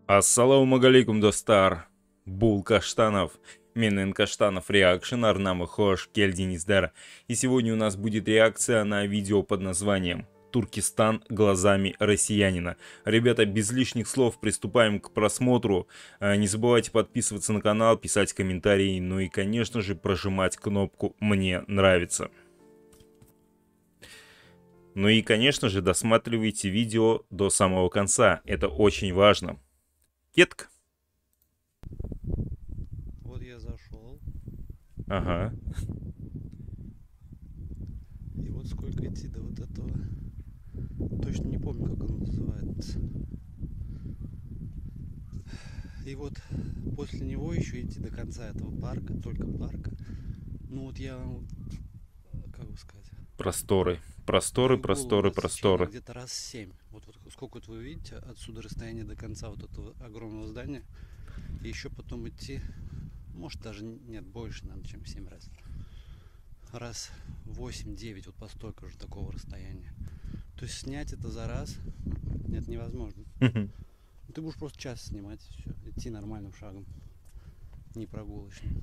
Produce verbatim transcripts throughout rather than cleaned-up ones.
Ассаламу алейкум, достар. Бул Каштанов. Менен Каштанов реакшн, Арнамы Хош, Кельдиниздар. И сегодня у нас будет реакция на видео под названием «Туркестан глазами россиянина». Ребята, без лишних слов приступаем к просмотру. Не забывайте подписываться на канал, писать комментарии, ну и, конечно же, прожимать кнопку «Мне нравится». Ну и, конечно же, досматривайте видео до самого конца. Это очень важно. Кетк. Вот я зашел. Ага. И вот сколько идти до вот этого. Точно не помню, как он называется. И вот после него еще идти до конца этого парка, только парка. Ну вот я, как бы сказать... Просторы. Просторы, просторы, просторы. Где-то раз семь. Вот, вот сколько вот вы видите отсюда расстояние до конца вот этого огромного здания. И еще потом идти, может даже нет, больше надо, чем семь раз. Раз восемь-девять, вот по столько же такого расстояния. То есть снять это за раз, нет, невозможно. Ты будешь просто час снимать, все, идти нормальным шагом, не прогулочным.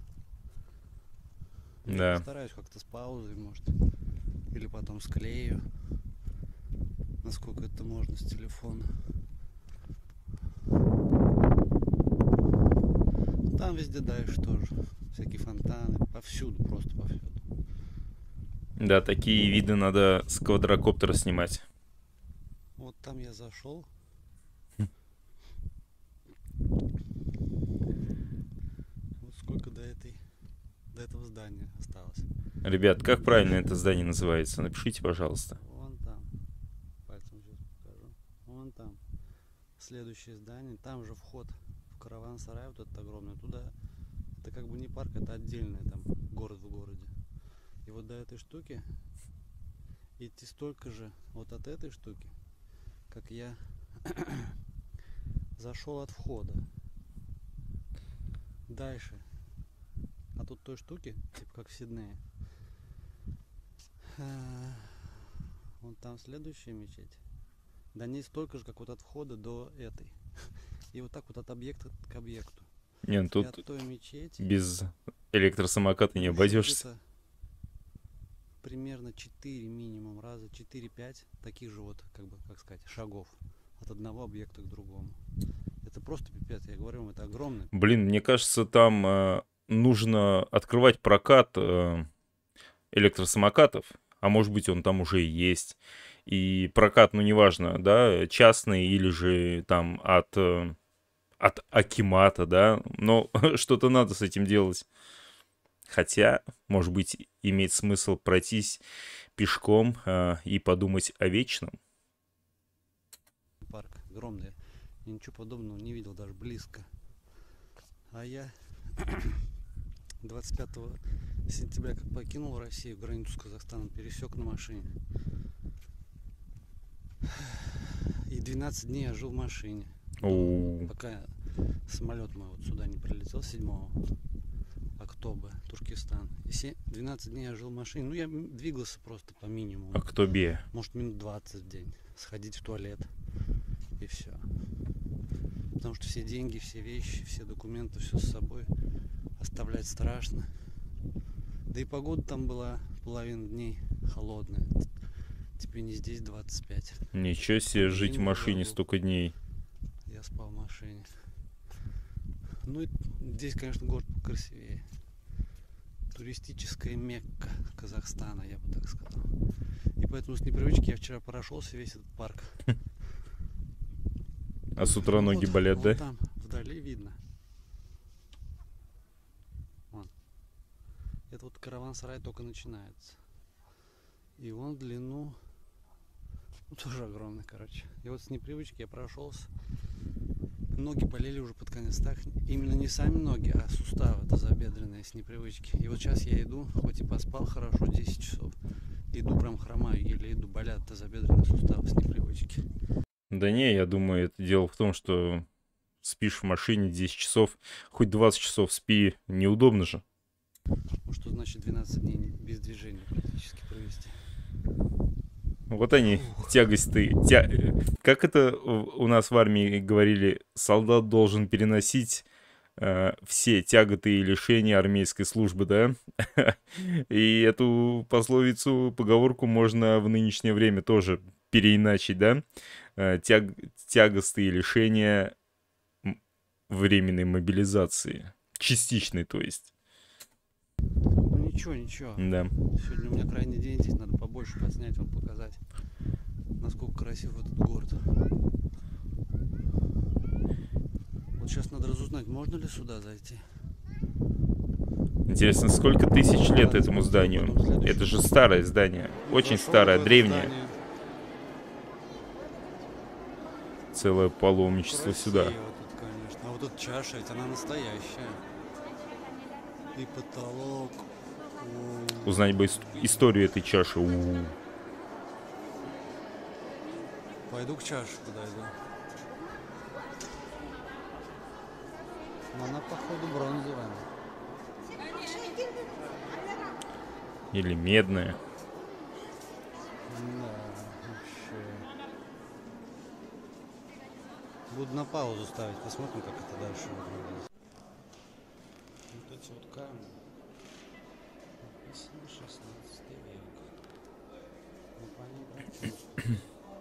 Да. Я постараюсь как-то с паузой, может, или потом склею, насколько это можно с телефона. Там везде дальше тоже, всякие фонтаны, повсюду, просто повсюду. Да, такие виды надо с квадрокоптера снимать. Вот там я зашел. Вот сколько до этой, до этого здания осталось. Ребят, как правильно это здание называется? Напишите, пожалуйста. Вон там. Пальцем сейчас покажу. Вон там. Следующее здание. Там же вход в караван-сарай, вот этот огромный. Туда, это как бы не парк, это отдельный там город в городе. И вот до этой штуки идти столько же вот от этой штуки, как я зашел от входа. Дальше. А тут той штуки, типа как в Сиднее. Вон там следующая мечеть. До ней столько же, как вот от входа до этой. И вот так вот от объекта к объекту. Не, ну тут от той мечети без электросамоката не обойдешься. Примерно четыре минимум раза, четыре-пять таких же вот, как бы, как сказать, шагов от одного объекта к другому. Это просто пипец, я говорю вам, это огромный. Блин, мне кажется, там э, нужно открывать прокат э, электросамокатов, а может быть он там уже и есть. И прокат, ну неважно, да, частный или же там от, э, от Акимата, да, но что-то надо с этим делать. Хотя, может быть, имеет смысл пройтись пешком э, и подумать о вечном. Парк огромный, я ничего подобного не видел даже близко. А я двадцать пятого сентября, как покинул Россию, границу с Казахстаном пересек на машине. И двенадцать дней я жил в машине. До, пока самолет мой вот сюда не прилетел седьмого октября, Туркестан. И двенадцать дней я жил в машине. Ну, я двигался просто по минимуму. Октябрь. Может, минут двадцать в день. Сходить в туалет. И все. Потому что все деньги, все вещи, все документы, все с собой оставлять страшно. Да и погода там была половину дней холодная. Теперь не здесь двадцать пять. Ничего себе, жить в машине столько дней. Я спал в машине. Ну и здесь, конечно, город красивее. Туристическая Мекка Казахстана, я бы так сказал. И поэтому с непривычки я вчера прошелся весь этот парк. А с утра ноги вот, болят, вот да? Там вдали видно. Вон. Это вот караван-сарай только начинается. И он в длину, ну, тоже огромный, короче. И вот с непривычки я прошелся. Ноги болели уже под конец. Так, именно не сами ноги, а суставы тазобедренные с непривычки. И вот сейчас я иду, хоть и поспал хорошо десять часов, иду прям хромаю, еле иду, болят тазобедренные суставы с непривычки. Да не, я думаю, это дело в том, что спишь в машине десять часов, хоть двадцать часов спи, неудобно же. Ну что значит двенадцать дней без движения практически провести? Вот они, тягости. Тя... Как это у нас в армии говорили, солдат должен переносить э, все тяготы и лишения армейской службы, да? И эту пословицу, поговорку можно в нынешнее время тоже переиначить, да? Э, тяг... Тягостные лишения временной мобилизации. Частичной, то есть. Ну ничего, ничего. Да. Сегодня у меня крайний день, здесь надо побольше подснять, вам показать, насколько красив этот город. Вот сейчас надо разузнать, можно ли сюда зайти. Интересно, сколько тысяч лет этому зданию? Это же старое здание. Очень старое, древнее. Целое паломничество сюда. Вот тут, конечно. А вот тут чаша, ведь она настоящая. И потолок. У-у-у. Узнать бы историю этой чаши. У-у-у. Пойду к чаше подойду. Но она, походу, бронзовая. Или медная. Да, вообще. Буду на паузу ставить, посмотрим, как это дальше выглядит. Вот эти вот камни. Написано шестнадцатый век. Ну, по ним прям чувствую.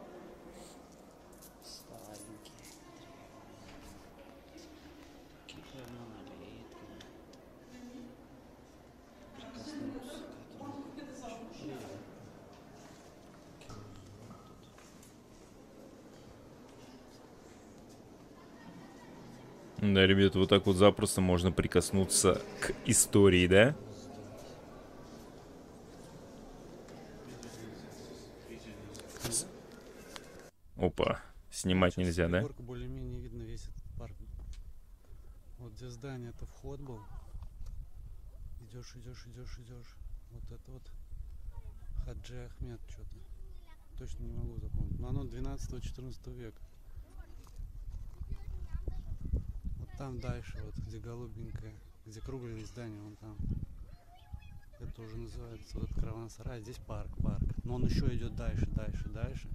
Старенькие. Какие-то монолитки. Прикоснуться к этому. Приятно. Да, ребята, вот так вот запросто можно прикоснуться к истории, да? Опа, снимать Сейчас нельзя, да? горка более-менее видно весь этот парк. Вот где здание, это вход был. Идешь, идешь, идешь, идешь. Вот это вот Хаджи Ахмед что-то. Точно не могу запомнить. Но оно двенадцатого-четырнадцатого века. Вот там дальше, вот где голубенькое, где круглое здание, вон там. Это уже называется вот караван-сарай. Здесь парк, парк. Но он еще идет дальше, дальше, дальше.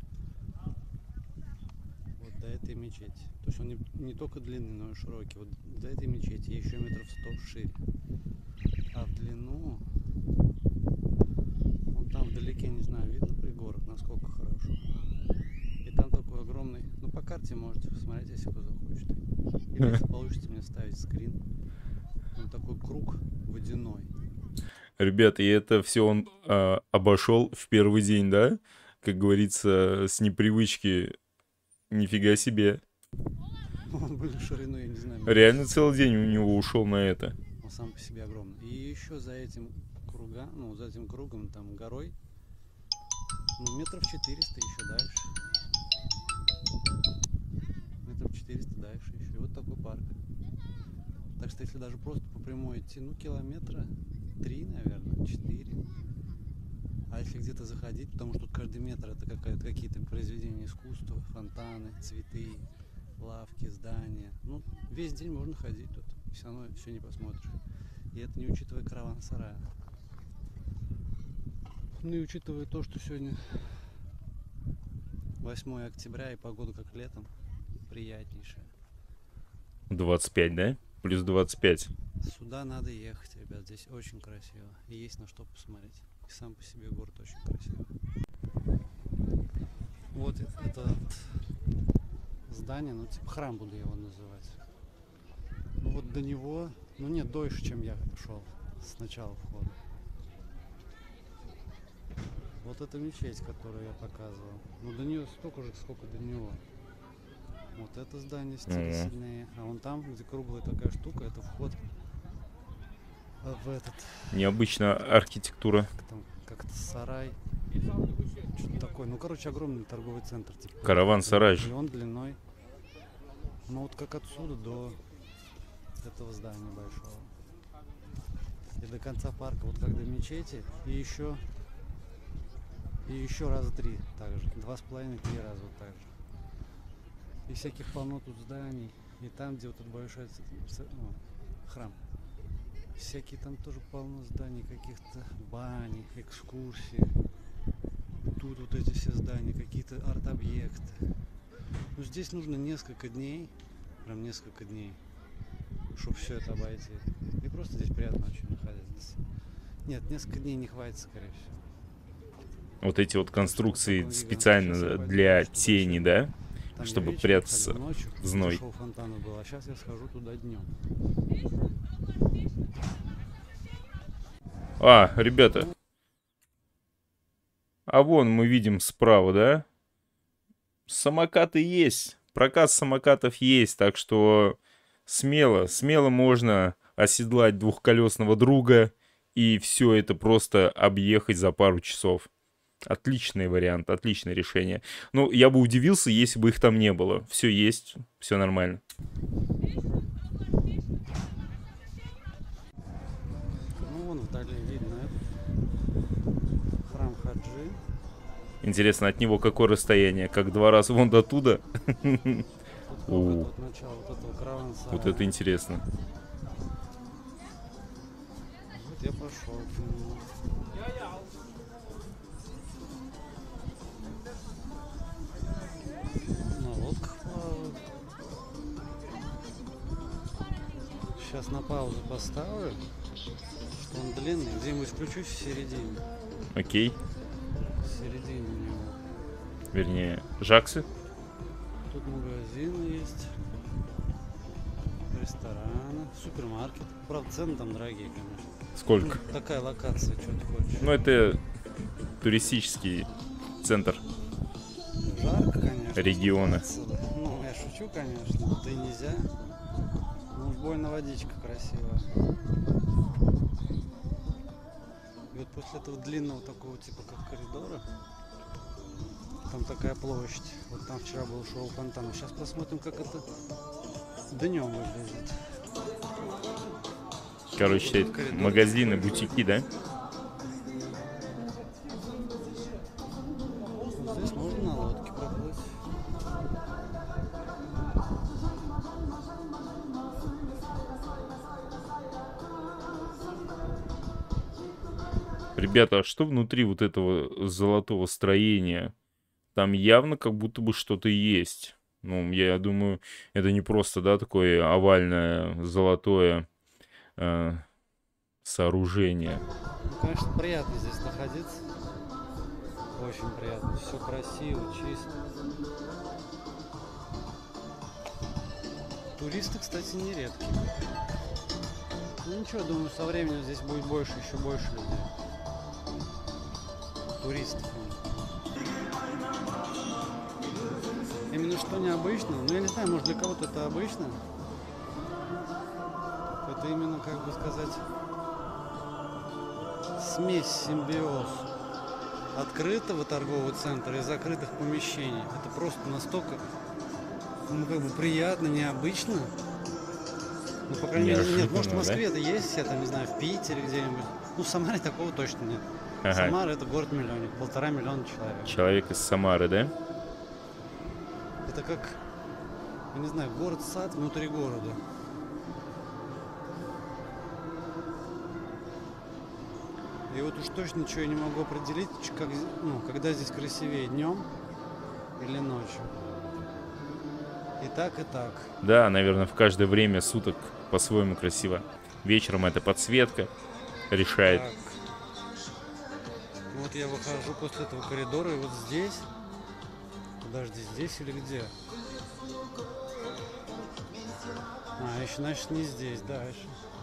Вот до этой мечети. То есть он не, не только длинный, но и широкий. Вот до этой мечети еще метров сто шире. А в длину, вон там вдалеке, не знаю, видно пригорок, насколько хорошо. И там такой огромный, ну по карте можете посмотреть, если кто захочет. Или если получится мне ставить скрин. Он такой круг водяной. Ребят, и это все он а, обошел в первый день, да? Как говорится, с непривычки. Нифига себе. Он были шириной, я не знаю. Реально целый день у него ушел на это. Он сам по себе огромный. И еще за этим кругом, ну за этим кругом, там горой, ну метров четыреста еще дальше. Метров четыреста дальше еще. И вот такой парк. Так что если даже просто по прямой идти, ну километра три, наверное, четыре. А если где-то заходить, потому что тут каждый метр это какие-то произведения искусства, фонтаны, цветы, лавки, здания. Ну, весь день можно ходить тут, все равно все не посмотришь. И это не учитывая караван-сарая. Ну и учитывая то, что сегодня восьмое октября и погода как летом, приятнейшая. двадцать пять, да? Плюс двадцать пять. Сюда надо ехать, ребят, здесь очень красиво. И есть на что посмотреть. И сам по себе город очень красивый. Вот это вот здание, ну типа храм буду его называть. Ну вот до него, ну нет, дольше, чем я шел с начала входа. Вот эта мечеть, которую я показывал. Ну до нее столько же, сколько до него. Вот это здание стиле Mm-hmm. сильнее. А вон там, где круглая такая штука, это вход в этот... Необычная архитектура. Там как-то сарай. Что-то такое. Ну, короче, огромный торговый центр. Типа, Караван-сарай. И он длиной. Ну, вот как отсюда до этого здания большого. И до конца парка, вот как до мечети. И еще... И еще раза три так же. Два с половиной, три раза вот так же. И всяких полно тут зданий. И там, где вот этот большой ну, храм. Всякие там тоже полно зданий, каких-то бани, экскурсий. Тут тут вот эти все здания, какие-то арт-объекты. Ну, здесь нужно несколько дней, прям несколько дней, чтобы все это обойти. И просто здесь приятно очень находиться. Нет, несколько дней не хватит, скорее всего. Вот эти вот конструкции специально для тени, да? Там чтобы прятаться ночью, в зной. шоу фонтана было, а сейчас я схожу туда днем. А, ребята. А вон мы видим справа, да? Самокаты есть. Прокат самокатов есть, так что смело, смело можно оседлать двухколесного друга и все это просто объехать за пару часов. Отличный вариант, отличное решение. Ну, я бы удивился, если бы их там не было. Все есть, все нормально. Ну, вон вдали видно храм Хаджи. Интересно, от него какое расстояние? Как два раза вон до туда? Вот начало вот этого караван-сарая. Вот это интересно. Вот я пошел к нему. На лодках плавают. Сейчас на паузу поставлю, что он длинный. Где-нибудь включусь в середине. Окей. В середине у него. Вернее, жаксы. Тут магазины есть, рестораны, супермаркет. Правда, цены там дорогие, конечно. Сколько? Ну, такая локация, что ты хочешь. Ну, это туристический центр. Жарко, конечно. Региона. Ну, я шучу, конечно, да и нельзя. Ну, уж больно водичка красивая. И вот после этого длинного такого типа как коридора, там такая площадь. Вот там вчера был шоу фонтана. Сейчас посмотрим, как это днем выглядит. Короче, магазины, бутики, да? Здесь можно на лодке проплыть. Ребята, а что внутри вот этого золотого строения? Там явно как будто бы что-то есть. Ну, я думаю, это не просто, да, такое овальное золотое э, сооружение. Ну, конечно, приятно здесь находиться. Очень приятно. Все красиво, чисто. Туристы, кстати, не редкие. Ну ничего, думаю, со временем здесь будет больше, еще больше людей. Туристов. Именно что необычно, ну я не знаю, может для кого-то это обычно. Это именно, как бы сказать, смесь, симбиоз открытого торгового центра и закрытых помещений. Это просто настолько, ну как бы приятно, необычно. Ну, по крайней мере, нет, может в Москве это есть, я там не знаю, в Питере где-нибудь. Ну, в Самаре такого точно нет. Ага. Самара — это город-миллионник, полтора миллиона человек. Человек из Самары, да? Это как, я не знаю, город-сад внутри города. И вот уж точно ничего я не могу определить, как, ну, когда здесь красивее, днем или ночью. И так, и так. Да, наверное, в каждое время суток по-своему красиво. Вечером это подсветка решает. Так. Вот я выхожу после этого коридора, и вот здесь, подожди, здесь или где? А, еще, значит, не здесь, дальше.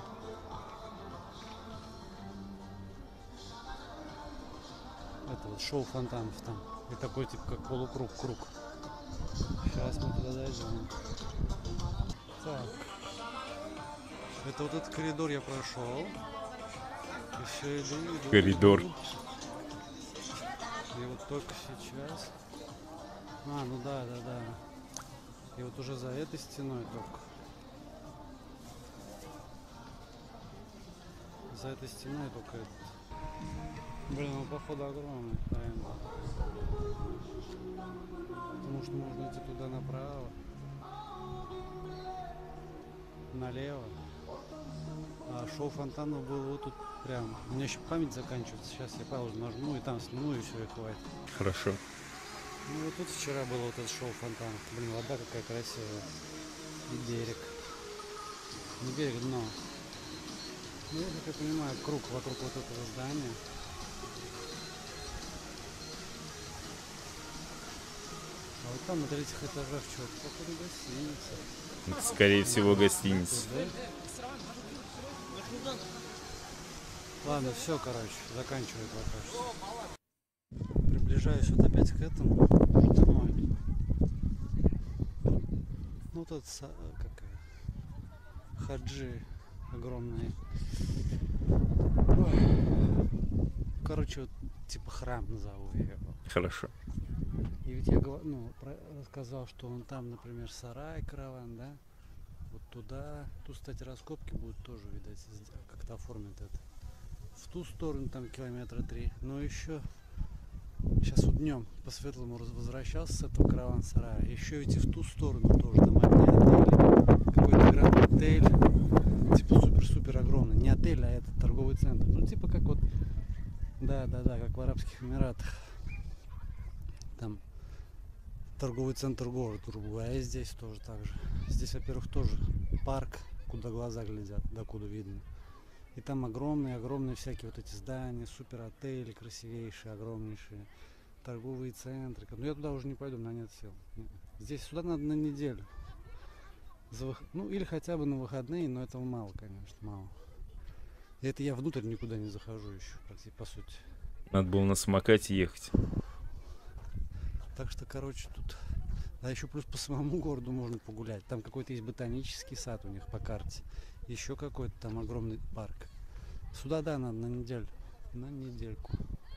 Это вот шоу фонтанов там. И такой, типа, как полукруг, круг. Сейчас мы туда дойдем. Так. Это вот этот коридор я прошел. Еще иду, иду. Коридор. Иду. И вот только сейчас. А, ну да, да, да. И вот уже за этой стеной только. За этой стеной только этот. Блин, ну походу огромный, наверное. Потому что можно идти туда направо, налево, а А шоу фонтанов было вот тут прям. У меня еще память заканчивается. Сейчас я паузу нажму и там сниму, и все, и хватит. Хорошо. Ну вот тут вчера было вот это шоу фонтанов. Блин, вода какая красивая. И берег. Не берег, дно. Ну, как я понимаю, круг вокруг вот этого здания. А вот там на третьих этажах что-то, походу, гостиница. Это, скорее всего, гостиница. Ладно, все, короче, заканчиваю пока что. Приближаюсь вот опять к этому. Домой. Ну тут как хаджи огромные. Ой. Короче, вот, типа храм назову я его. Хорошо. И ведь я ну, про, рассказал, что он там, например, сарай, караван, да? Вот туда. Тут, кстати, раскопки будут тоже, видать, как-то оформят это. В ту сторону там километра три. Но еще сейчас вот днем по светлому возвращался с этого караван-сарая. Еще ведь и в ту сторону тоже там одни отели. Какой-то гранд-отель. Типа супер-супер огромный. Не отель, а это торговый центр. Ну типа как вот, да-да-да, как в Арабских Эмиратах. Там торговый центр город, грубо говоря, и здесь тоже так же. Здесь, во-первых, тоже парк, куда глаза глядят, докуда видно. И там огромные-огромные всякие вот эти здания, супер отели, красивейшие, огромнейшие, торговые центры. Но я туда уже не пойду, на нет сил. Здесь сюда надо на неделю. За вых... Ну или хотя бы на выходные, но этого мало, конечно, мало. И это я внутрь никуда не захожу еще, по сути. Надо было на самокате ехать. Так что, короче, тут... А еще плюс по самому городу можно погулять. Там какой-то есть ботанический сад у них по карте. Еще какой-то там огромный парк. Сюда, да, надо на неделю. На недельку.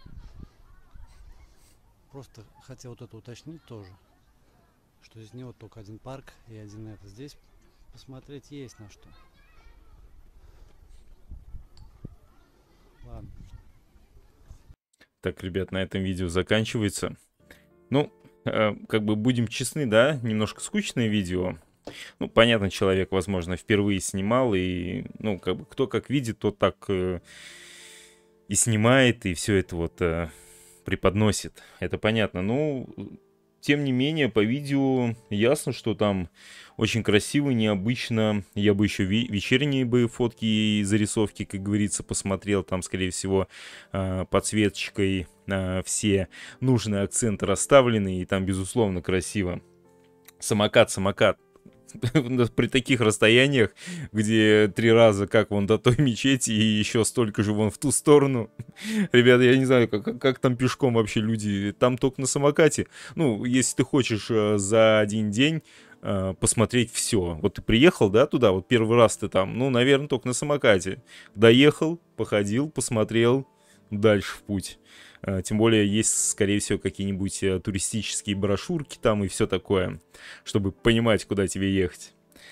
Просто хотел вот это уточнить тоже. Что из него только один парк и один это. Здесь посмотреть есть на что. Ладно. Так, ребят, на этом видео заканчивается. Ну, э, как бы будем честны, да, немножко скучное видео. Ну, понятно, человек, возможно, впервые снимал, и, ну, как бы, кто как видит, тот так э, и снимает, и все это вот э, преподносит. Это понятно. Ну, тем не менее, по видео ясно, что там очень красиво, необычно. Я бы еще вечерние бы фотки и зарисовки, как говорится, посмотрел. Там, скорее всего, подсветочкой все нужные акценты расставлены. И там, безусловно, красиво. Самокат, самокат. При таких расстояниях, где три раза как вон до той мечети и еще столько же вон в ту сторону. Ребята, я не знаю, как, как там пешком вообще люди. Там только на самокате. Ну, если ты хочешь за один день посмотреть все. Вот ты приехал, да, туда, вот первый раз ты там, ну, наверное, только на самокате. Доехал, походил, посмотрел, дальше в путь. Тем более есть, скорее всего, какие-нибудь туристические брошюрки там и все такое, чтобы понимать, куда тебе ехать.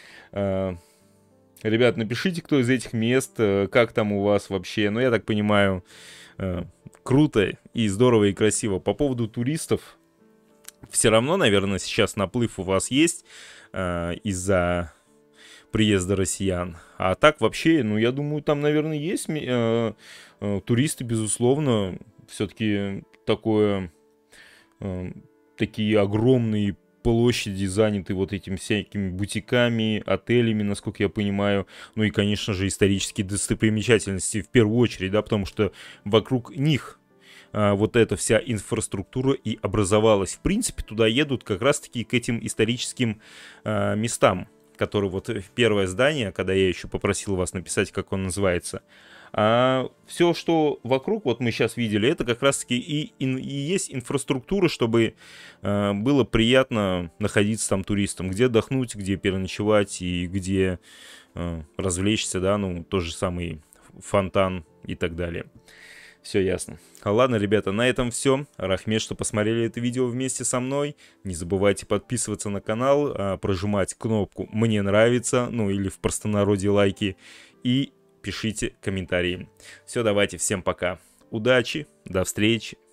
Ребят, напишите, кто из этих мест, как там у вас вообще. Ну, я так понимаю, круто и здорово и красиво. По поводу туристов, все равно, наверное, сейчас наплыв у вас есть из-за приезда россиян. А так вообще, ну, я думаю, там, наверное, есть туристы, безусловно. Все-таки такое, э, такие огромные площади заняты вот этими всякими бутиками, отелями, насколько я понимаю. Ну и, конечно же, исторические достопримечательности в первую очередь, да, потому что вокруг них э, вот эта вся инфраструктура и образовалась. В принципе, туда едут как раз-таки к этим историческим э, местам, которые вот первое здание, когда я еще попросил вас написать, как он называется. А все, что вокруг, вот мы сейчас видели, это как раз-таки и, и, и есть инфраструктура, чтобы э, было приятно находиться там туристам, где отдохнуть, где переночевать и где э, развлечься, да, ну, тот же самый фонтан и так далее. Все ясно. Ладно, ребята, на этом все. Рахмет, что посмотрели это видео вместе со мной. Не забывайте подписываться на канал, э, прожимать кнопку «Мне нравится», ну или в простонародье лайки, и пишите комментарии. Все, давайте, всем пока. Удачи, до встречи.